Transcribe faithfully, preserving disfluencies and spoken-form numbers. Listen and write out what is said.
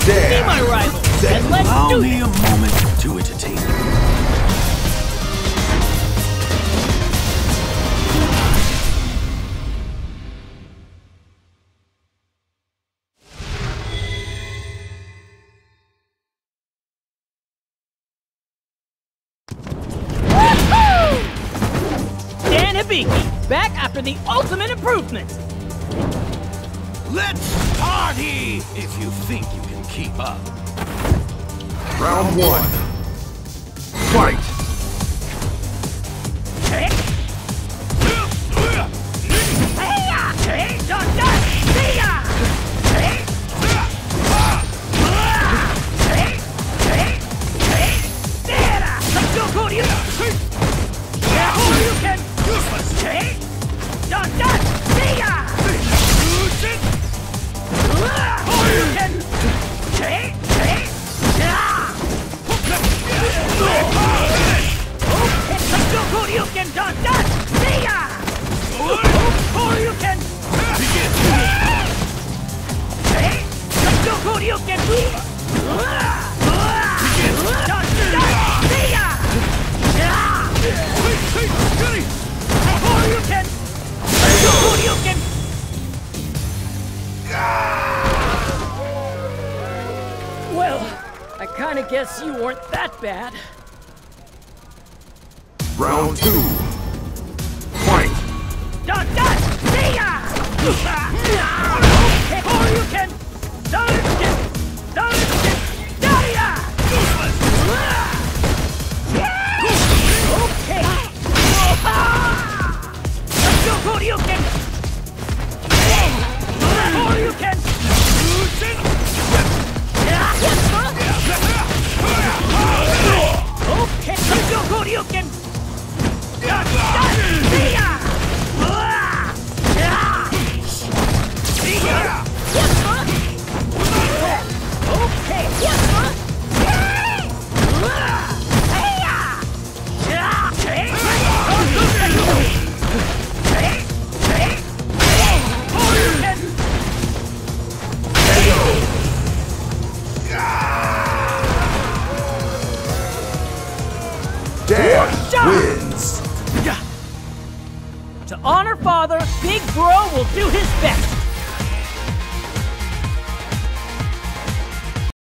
Be my rival, and let's Allow do me this. a moment to entertain you. Dan Hibiki, back after the ultimate improvement. Let's party if you think you can keep up. Round one. Fight! Well, I kinda guess you weren't that bad. Round two. Fight! Done, done! See ya! Or you can... Done, done, done, okay! Or you can... Or you can... Okay, or you can... See ya! Dan wins! To honor father, Big Bro will do his best.